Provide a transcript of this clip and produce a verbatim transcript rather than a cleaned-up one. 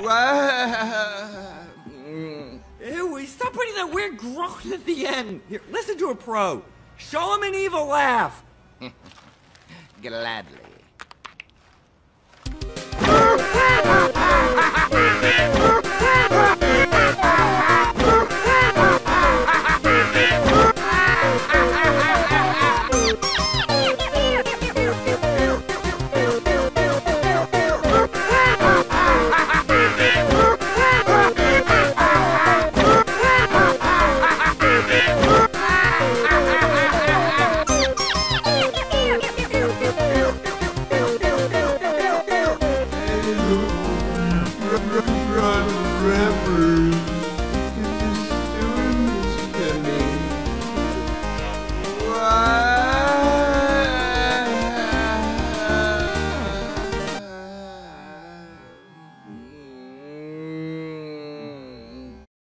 Ew, stop putting that weird groan at the end. Here, listen to a pro. Show him an evil laugh. Gladly. Run, run, rivers.